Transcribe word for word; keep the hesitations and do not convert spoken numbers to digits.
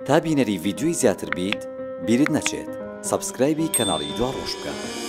تا بینەری ڤیدیۆی زیاتر بیت بیرت نەچێت سەبسکرایبی کەناڵی دوا ڕۆژ بکە.